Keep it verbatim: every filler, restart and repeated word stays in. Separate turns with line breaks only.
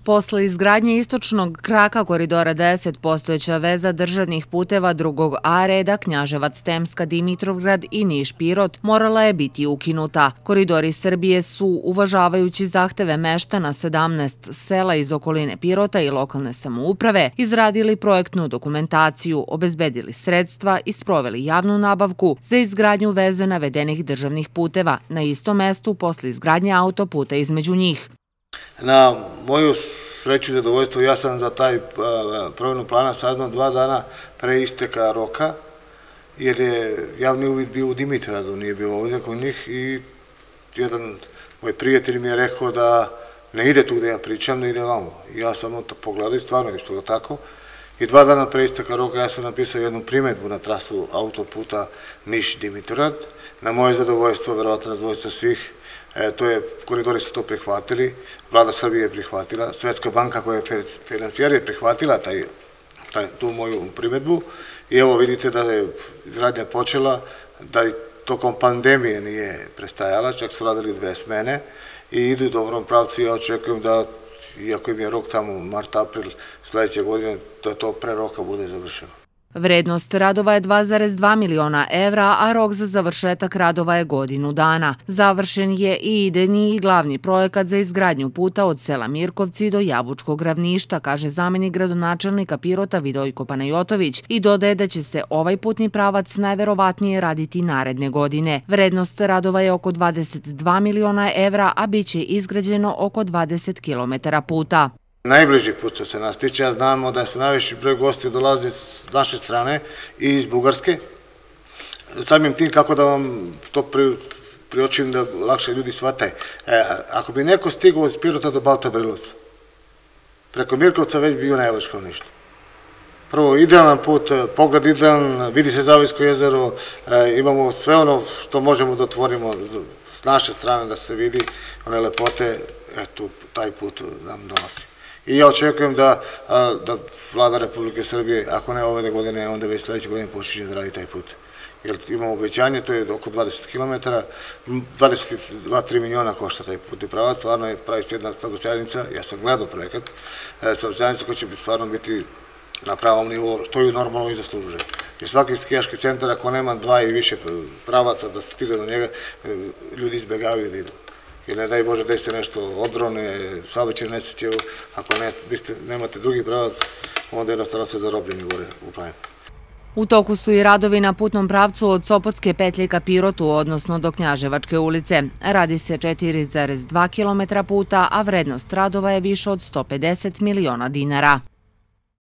Posle izgradnje istočnog kraka Koridora deset, postojeća veza državnih puteva drugog A reda Knjaževac-Temska, Dimitrovgrad i Niš-Pirot morala je biti ukinuta. Koridori Srbije su, uvažavajući zahteve meštana sedamnaest sela iz okoline Pirota i lokalne samouprave, izradili projektnu dokumentaciju, obezbedili sredstva i sproveli javnu nabavku za izgradnju veze navedenih državnih puteva na istom mestu posle izgradnje autoputa između njih.
Na moju sreću i zadovoljstvo, ja sam za taj promjenu plana saznao dva dana pre isteka roka, jer je javni uvid bio u Dimitrovgradu, nije bio ovdje kod njih, i jedan moj prijatelj mi je rekao da ne ide tu gde ja pričam, ne ide vamo. Ja sam to pogledao i stvarno je što tako. I dva dana pre isteka roka ja sam napisao jednu primedbu na trasu autoputa Niš-Dimitrovgrad. Na moje zadovoljstvo, verovatno na zadovoljstvo svih, to je, koridori su to prihvatili, vlada Srbije je prihvatila, Svetska banka koja je financijer je prihvatila tu moju primedbu i evo vidite da je izgradnja počela, da i tokom pandemije nije prestajala, čak su radili dve smene i idu u dobrom pravcu. Ja očekujem da, iako im je rok tamo mart-april sledeće godine, da to pre roka bude završeno.
Vrednost radova je dva zarez dva miliona evra, a rok za završetak radova je godinu dana. Završen je i idejni i glavni projekat za izgradnju puta od sela Mirkovci do Jabučkog ravništa, kaže zamenik gradonačelnika Pirota Vidojko Panajotović, i dodaje da će se ovaj putni pravac najverovatnije raditi naredne godine. Vrednost radova je oko dvadeset dva miliona evra, a bit će izgrađeno oko dvadeset kilometara puta.
Najbliži put što se nas tiče, a znamo da su najviši broj gostiju dolaze s naše strane i iz Bugarske. Samim tim, kako da vam to priočim da lakše ljudi shvataju. Ako bi neko stigao od Pirota do Balta Brilovca, preko Mirkovca već bio na Jabučkom ravništu. Prvo, idealan put, pogled idealan, vidi se Zavojsko jezero, imamo sve ono što možemo da otvorimo s naše strane da se vidi, one lepote, eto, taj put nam donosi. I ja očekujem da vlada Republike Srbije, ako ne ove godine, onda već sledeće godine počinje da radi taj put. Jer imamo obećanje, to je oko dvadeset kilometara, dvadeset dva do tri miliona košta taj putni pravac, stvarno je pravi se jedna saobraćajnica, ja sam gledao projekat, saobraćajnica koja će stvarno biti na pravom nivou, što ju normalno i zaslužuje. Jer svaki skijaški centar, ako nema dva i više pravaca da se stigne do njega, ljudi izbegavaju da idu. Jer ne daj Bože da se nešto odrone, saobraćajne nesreće, ako nemate drugi pravac, onda jednostavno se zarobljeni gore u planinu.
U toku su i radovi na putnom pravcu od Sopotske petlje ka Pirotu, odnosno do Knjaževačke ulice. Radi se četiri zarez dva kilometra puta, a vrednost radova je više od sto pedeset miliona dinara.